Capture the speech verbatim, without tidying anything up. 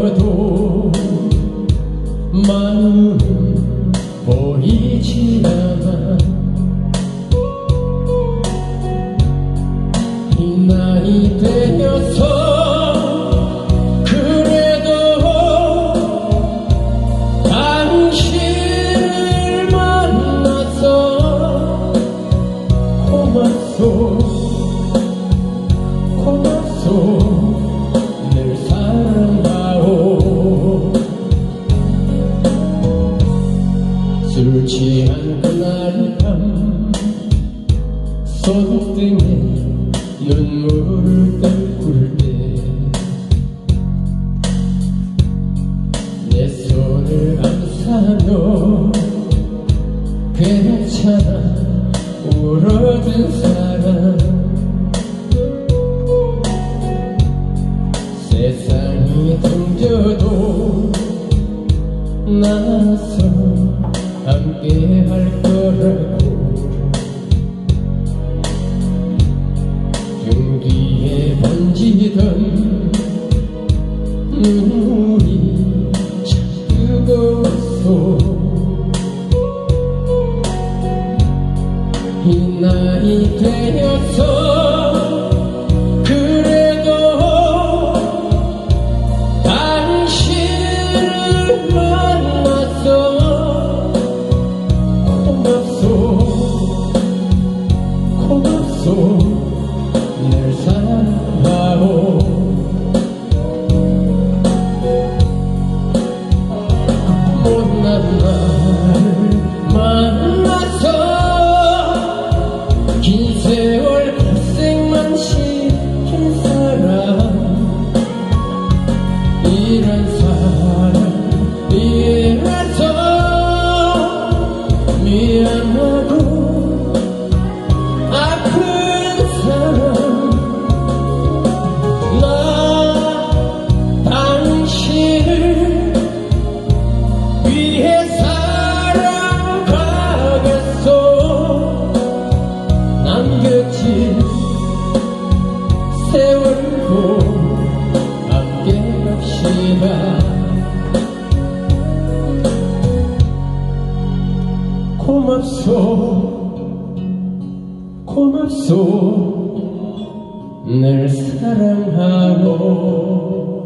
던져도 마음은 보이지 않아. 이 나이 되어서 고맙소 늘 사랑하오. 술 취한 그날 밤 손등에 눈물을 닦을 때 내 손을 감싸며 괜찮아 울어준 사람. 세상이 등져도 나서 함께 할 거라고. 등 뒤에 번지던 눈물이 참 뜨거웠어. 이 나이 되어서 그래도 당신을 만났어. 고맙소 고맙소 늘 사랑하오. 못난 나를 만나서 긴 세월 고생만 시킨 사람. 이런 사람이라서 미안하고 아픈 사람. 나 당신을 위해 살아가겠소. 남겨진 세월도 함께 갑시다. 고맙소 고맙소 늘 사랑하고.